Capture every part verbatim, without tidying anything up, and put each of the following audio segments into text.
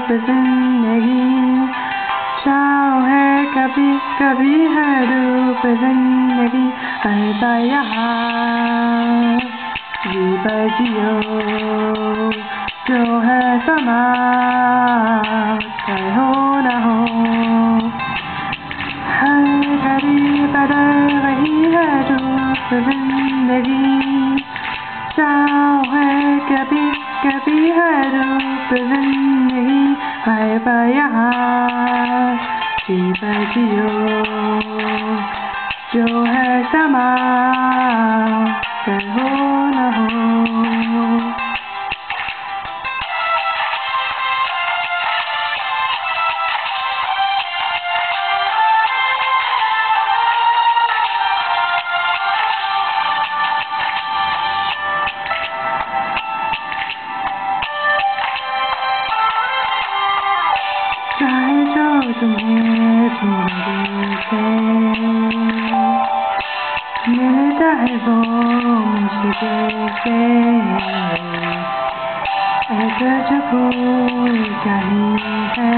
रूप जिंदगी, चाहो है कभी कभी है रूप जिंदगी, हर यहाँ जी बजियो जो है समा, चाहे हो न हो हर घड़ी बदल रही है रूप जिंदगी, चाहो है कभी कभी है रूप जिंदगी, हर यहाँ जी बजियो जो है समा, चाहे हो न हो। चाहे जो तुम्हें जिंदगी से मिलता है वो मुझे से, ऐसा जो कोई कहीं है,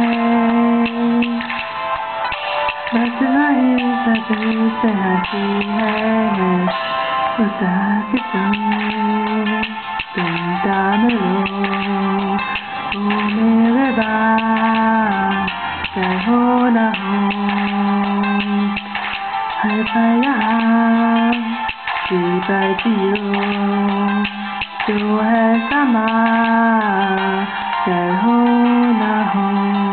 बस वही सबसे हंसी है, उस हक तुम तुम दाम लो वो मेरे बात, चाहे हो न हो हर यहाँ जी बजियो जो है समा, चाहे हो न हो।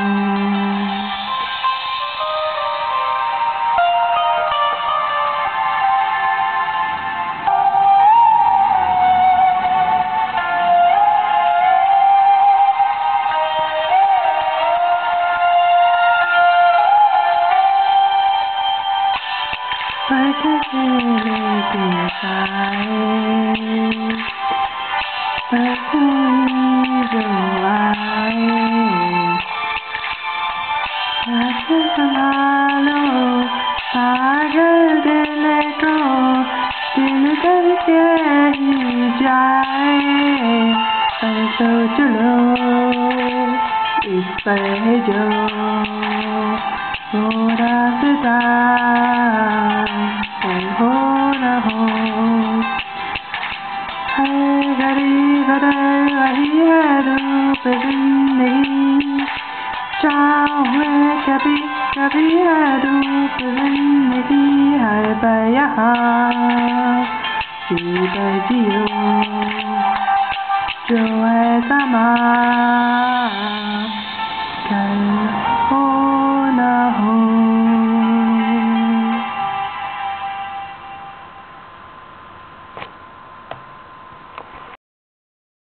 पट से लेके पाए पट जो आए, हाथ संभालो पागल दिल को, दिल करके ही जाए, पर सोच लो इस पर है जो वो रास्ता, चाहे हो न हो हर घड़ी बदल रही है रूप जिंदगी, चाहो है कभी कभी है रूप जिंदगी, हर यहाँ जी बजियो जो है समा।